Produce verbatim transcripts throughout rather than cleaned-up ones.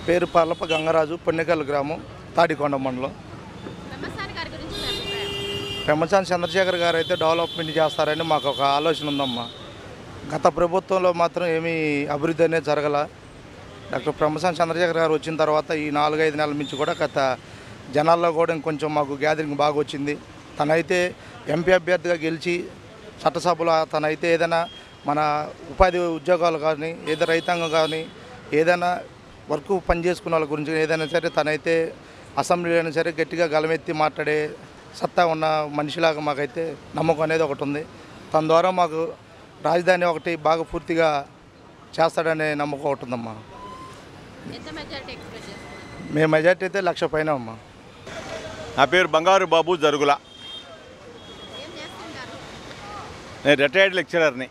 పేరు పర్లప గంగరాజు, పొన్నెకల్ గ్రామం, తాడికొండ మండలం. పెమ్మసాని చంద్రశేఖర్ గారు అయితే డెవలప్మెంట్ చేస్తారని మాకు ఒక ఆలోచన ఉందమ్మా. గత ప్రభుత్వంలో మాత్రం ఏమీ అభివృద్ధి అనేది జరగల. డాక్టర్ పెమ్మసాని చంద్రశేఖర్ గారు వచ్చిన తర్వాత ఈ నాలుగైదు నెలల నుంచి కూడా గత జనాల్లో కూడా ఇంకొంచెం మాకు గ్యాదరింగ్ బాగా వచ్చింది. తనైతే ఎంపీ అభ్యర్థిగా గెలిచి చట్టసభలో తనైతే ఏదైనా మన ఉపాధి ఉద్యోగాలు కానీ ఏదైనా రైతాంగం కానీ ఏదైనా వర్క్ పని చేసుకున్న వాళ్ళ గురించి ఏదైనా సరే తనైతే అసెంబ్లీలో అయినా సరే గట్టిగా గలమెత్తి మాట్లాడే సత్తా ఉన్న మనిషిలాగా మాకైతే నమ్మకం అనేది ఒకటి ఉంది. తన ద్వారా మాకు రాజధాని ఒకటి బాగా పూర్తిగా చేస్తాడనే నమ్మకం ఒకటి ఉందమ్మా. మేము మెజార్టీ అయితే లక్ష పైన అమ్మా. నా పేరు బంగారు బాబు జరుగుల. నేను రిటైర్డ్ లెక్చరర్ని.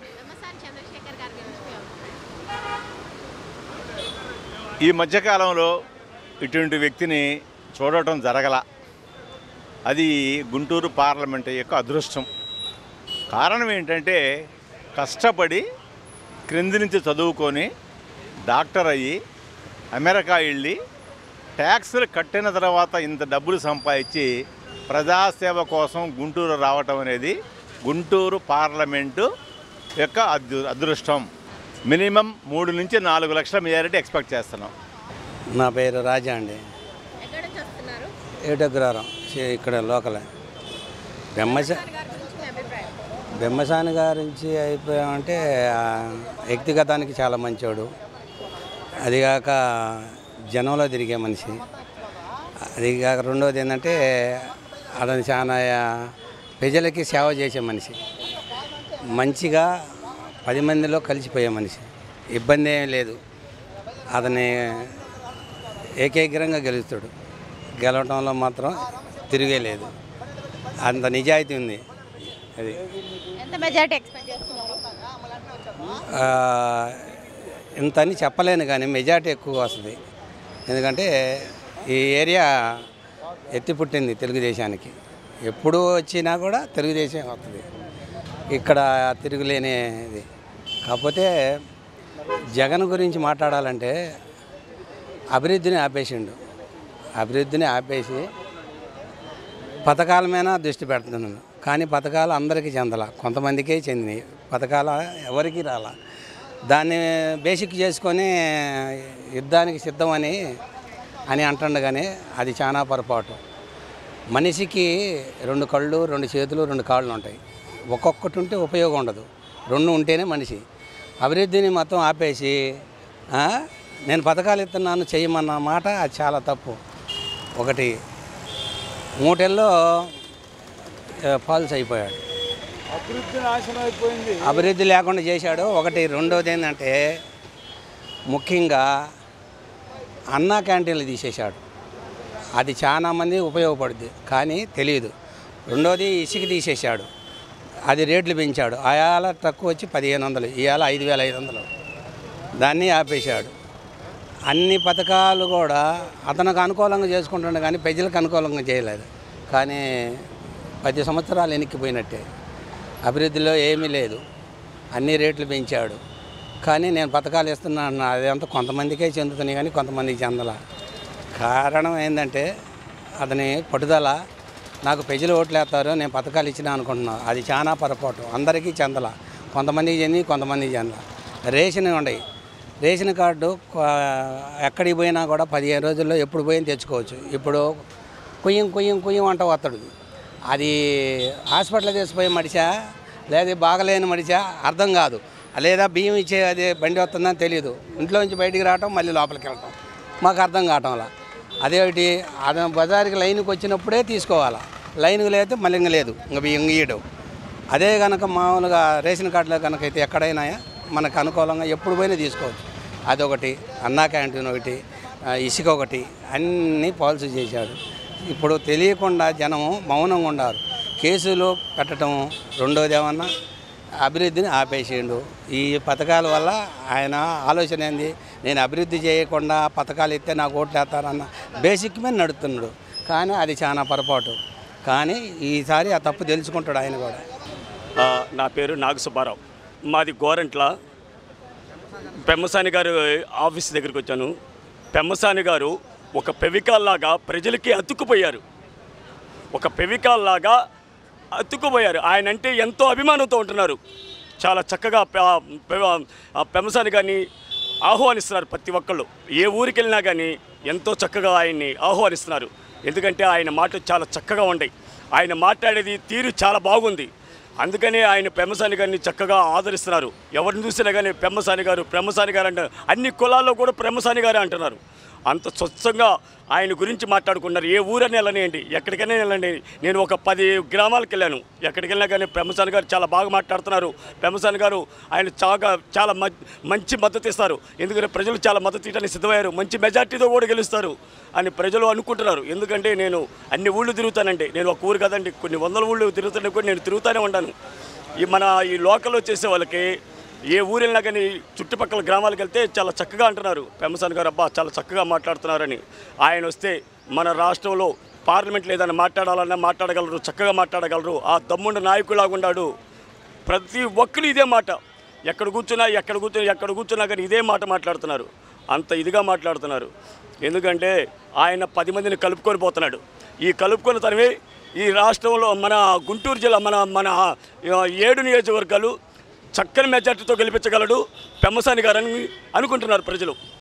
ఈ మధ్యకాలంలో ఇటువంటి వ్యక్తిని చూడటం జరగల. అది గుంటూరు పార్లమెంటు యొక్క అదృష్టం. కారణం ఏంటంటే కష్టపడి క్రింది నుంచి చదువుకొని డాక్టర్ అయ్యి అమెరికా వెళ్ళి ట్యాక్సులు కట్టిన తర్వాత ఇంత డబ్బులు సంపాదించి ప్రజాసేవ కోసం గుంటూరు రావటం అనేది గుంటూరు పార్లమెంటు యొక్క అదృ అదృష్టం మినిమం మూడు నుంచి నాలుగు లక్షల మెజారిటీ ఎక్స్పెక్ట్ చేస్తున్నాం. నా పేరు రాజా అండి. ఏటగ్రహారం ఇక్కడ లోకలే. బెమ్మసా బెమ్మసాని గారించి అయిపోయామంటే వ్యక్తిగతానికి చాలా మంచోడు. అదిగాక జనంలో తిరిగే మనిషి. అదిగాక రెండవది ఏంటంటే అతను చాలా ప్రజలకి సేవ చేసే మనిషి. మంచిగా పది మందిలో కలిసిపోయే మనిషి. ఇబ్బంది ఏం లేదు. అతని ఏకైగ్రంగా గెలుస్తాడు. గెలవటంలో మాత్రం తిరిగే లేదు. అంత నిజాయితీ ఉంది. అది ఇంత అని చెప్పలేను కానీ మెజార్టీ ఎక్కువ వస్తుంది. ఎందుకంటే ఈ ఏరియా ఎత్తి పుట్టింది తెలుగుదేశానికి. ఎప్పుడు వచ్చినా కూడా తెలుగుదేశం వస్తుంది. ఇక్కడ తిరుగులేనిది. కాకపోతే జగన్ గురించి మాట్లాడాలంటే అభివృద్ధిని ఆపేసిండు. అభివృద్ధిని ఆపేసి పథకాల మీద దృష్టి పెడుతున్నాను. కానీ పథకాలు అందరికీ చెందాల, కొంతమందికే చెందినాయి. పథకాలు ఎవరికి రాల. దాన్ని బేసిక్ చేసుకొని యుద్ధానికి సిద్ధమని అని అంటుండ కానీ అది చాలా పొరపాటు. మనిషికి రెండు కళ్ళు, రెండు చేతులు, రెండు కాళ్ళు ఉంటాయి. ఒక్కొక్కటి ఉంటే ఉపయోగం ఉండదు. రెండు ఉంటేనే మనిషి. అభివృద్ధిని మొత్తం ఆపేసి నేను పథకాలు ఇస్తున్నాను చేయమన్న మాట అది చాలా తప్పు. ఒకటి మూటెల్లో ఫాల్స్ అయిపోయాడు. అభివృద్ధి నాశనం అయిపోయింది. అభివృద్ధి లేకుండా చేశాడు. ఒకటి. రెండోది ఏంటంటే ముఖ్యంగా అన్నా క్యాంటీన్లు తీసేశాడు. అది చాలా మంది ఉపయోగపడుద్ది కానీ తెలియదు. రెండోది ఇసుక తీసేశాడు. అది రేట్లు పెంచాడు. ఆయాల తక్కువ వచ్చి పదిహేను వందలు ఇవాళ ఐదు వేల ఐదు వందలు దాన్ని ఆపేశాడు. అన్ని పథకాలు కూడా అతనికి అనుకూలంగా చేసుకుంటుండే కానీ ప్రజలకు అనుకూలంగా చేయలేదు. కానీ పది సంవత్సరాలు వెనక్కిపోయినట్టే. అభివృద్ధిలో ఏమీ లేదు. అన్ని రేట్లు పెంచాడు. కానీ నేను పథకాలు ఇస్తున్నాను అదంతా కొంతమందికే చెందుతున్నాయి కానీ కొంతమందికి చెందల. కారణం ఏంటంటే అతని పట్టుదల. నాకు ప్రజలు ఓట్లు వేస్తారు, నేను పథకాలు ఇచ్చినా అనుకుంటున్నాను. అది చాలా పొరపాటు. అందరికీ చెందల. కొంతమందికి చెంది కొంతమందికి చెందల. రేషన్ ఉండయి. రేషన్ కార్డు ఎక్కడికి పోయినా కూడా పదిహేను రోజుల్లో ఎప్పుడు పోయినా తెచ్చుకోవచ్చు. ఇప్పుడు కుయ్యం కుయ్యం కుయ్యం అంట వస్తాడు. అది హాస్పిటల్ తీసిపోయే మడిచా లేదా బాగలేని మడిచా అర్థం కాదు. లేదా బియ్యం ఇచ్చే అది బండి వస్తుందని తెలియదు. ఇంట్లో నుంచి బయటికి రావటం మళ్ళీ లోపలికి వెళ్ళటం మాకు అర్థం కావటంలా. అదేమిటి అది బజారుకి లైన్కి వచ్చినప్పుడే తీసుకోవాలా. లైన్కి లేకపోతే మళ్ళీ ఇంక లేదు, ఇంక బియ్యం ఇయ్యడం. అదే కనుక మామూలుగా రేషన్ కార్డులో కనుక అయితే ఎక్కడైనా మనకు అనుకూలంగా ఎప్పుడు పోయినా తీసుకోవచ్చు. అదొకటి. అన్నా క్యాంటీన్ ఒకటి, ఇసుక ఒకటి, అన్నీ పాలసీ చేశాడు. ఇప్పుడు తెలియకుండా జనము మౌనంగా ఉన్నారు. కేసులు పెట్టడం. రెండోది ఏమన్నా అభివృద్ధిని ఆపేసిండు. ఈ పథకాల వల్ల ఆయన ఆలోచన ఏంది, నేను అభివృద్ధి చేయకుండా పథకాలు ఇస్తే నాకు ఓట్లు వేస్తారన్న బేసిక్ మీద నడుస్తున్నాడు. కానీ అది చాలా పొరపాటు. కానీ ఈసారి ఆ తప్పు తెలుసుకుంటాడు ఆయన కూడా. నా పేరు నాగ సుబ్బారావు. మాది గోరంట్ల. పెమ్మసాని గారు ఆఫీస్ దగ్గరికి వచ్చాను. పెమ్మసాని గారు ఒక పెవికాల్లాగా ప్రజలకి అతుక్కుపోయారు. ఒక పెవికాల్లాగా అతుక్కుపోయారు. ఆయన అంటే ఎంతో అభిమానంతో ఉంటున్నారు. చాలా చక్కగా పెమ్మసాని గారిని ఆహ్వానిస్తున్నారు ప్రతి ఒక్కళ్ళు. ఏ ఊరికి వెళ్ళినా కానీ ఎంతో చక్కగా ఆయన్ని ఆహ్వానిస్తున్నారు. ఎందుకంటే ఆయన మాటలు చాలా చక్కగా ఉన్నాయి. ఆయన మాట్లాడేది తీరు చాలా బాగుంది. అందుకనే ఆయన పెమ్మసాని గారిని చక్కగా ఆదరిస్తున్నారు. ఎవరిని చూసినా కానీ పెమ్మసాని గారు పెమ్మసాని గారు అంటారు. అన్ని కులాల్లో కూడా పెమ్మసాని గారే అంటున్నారు. అంత స్వచ్ఛంగా ఆయన గురించి మాట్లాడుకున్నారు. ఏ ఊరని వెళ్ళనియండి, ఎక్కడికైనా వెళ్ళండి. నేను ఒక పది గ్రామాలకు వెళ్ళాను. ఎక్కడికి వెళ్ళినా కానీ పెమ్మసాని గారు చాలా బాగా మాట్లాడుతున్నారు. పెమ్మసాని గారు ఆయన చాలా చాలా మంచి మద్దతు ఇస్తారు. ఎందుకంటే ప్రజలు చాలా మద్దతు ఇవ్వడానికి సిద్ధమయ్యారు. మంచి మెజార్టీతో కూడా గెలుస్తారు అని ప్రజలు అనుకుంటున్నారు. ఎందుకంటే నేను అన్ని ఊళ్ళు తిరుగుతానండి. నేను ఒక ఊరు కదండి, కొన్ని వందల ఊళ్ళు తిరుగుతాను కూడా నేను తిరుగుతూనే ఉంటాను. ఈ మన ఈ లోకల్లో చేసే వాళ్ళకి ఏ ఊరు వెళ్ళినా కానీ చుట్టుపక్కల గ్రామాలకు వెళ్తే చాలా చక్కగా అంటున్నారు పెమ్మసాని గారు, అబ్బా చాలా చక్కగా మాట్లాడుతున్నారని. ఆయన వస్తే మన రాష్ట్రంలో పార్లమెంట్లో ఏదైనా మాట్లాడాలన్నా మాట్లాడగలరు, చక్కగా మాట్లాడగలరు. ఆ దమ్ముండ నాయకులాగా ఉన్నాడు. ప్రతి ఒక్కరు ఇదే మాట, ఎక్కడ కూర్చున్నా ఎక్కడ కూర్చున్నా ఎక్కడ కూర్చున్నా కానీ ఇదే మాట మాట్లాడుతున్నారు. అంత ఇదిగా మాట్లాడుతున్నారు. ఎందుకంటే ఆయన పది మందిని కలుపుకొని పోతున్నాడు. ఈ కలుపుకొని తనవే ఈ రాష్ట్రంలో మన గుంటూరు జిల్లా మన మన ఏడు నియోజకవర్గాలు చక్కని మెజార్టీతో గెలిపించగలడు పెమ్మసాని గారని అనుకుంటున్నారు ప్రజలు.